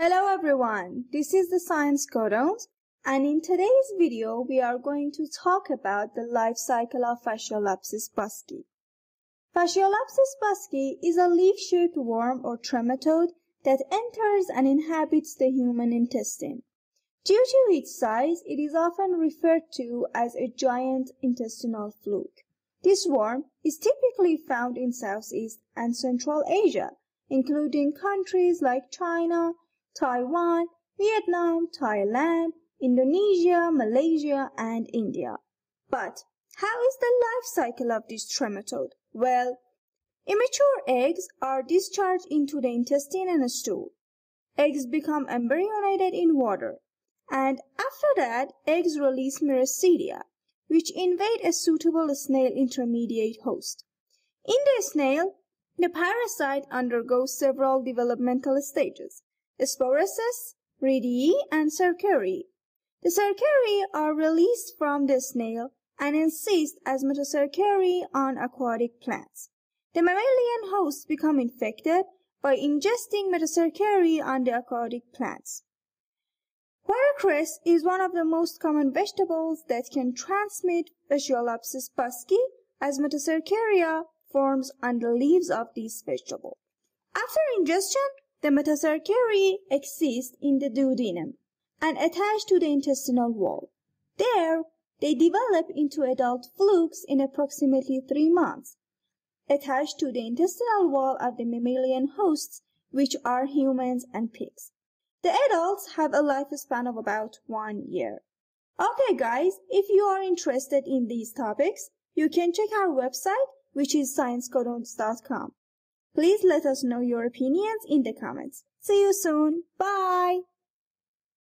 Hello everyone, this is the Science Codons, and in today's video we are going to talk about the life cycle of Fasciolopsis buski. Fasciolopsis buski is a leaf-shaped worm or trematode that enters and inhabits the human intestine. Due to its size, it is often referred to as a giant intestinal fluke. This worm is typically found in Southeast and Central Asia, including countries like China, Taiwan, Vietnam, Thailand, Indonesia, Malaysia, and India. But how is the life cycle of this trematode? Well, immature eggs are discharged into the intestine and stool. Eggs become embryonated in water, and after that, eggs release Miracidia, which invade a suitable snail intermediate host. In the snail, the parasite undergoes several developmental stages: Sporocyst, Rediae, and cercariae. The cercariae are released from the snail and insist as metacercaria on aquatic plants. The mammalian hosts become infected by ingesting metacercaria on the aquatic plants. Cercaria is one of the most common vegetables that can transmit Fasciolopsis buski, as metacercaria forms on the leaves of this vegetable. After ingestion, the metacercaria exist in the duodenum and attach to the intestinal wall. There, they develop into adult flukes in approximately 3 months, attached to the intestinal wall of the mammalian hosts, which are humans and pigs. The adults have a lifespan of about 1 year. Okay guys, if you are interested in these topics, you can check our website, which is sciencecodons.com. Please let us know your opinions in the comments. See you soon. Bye.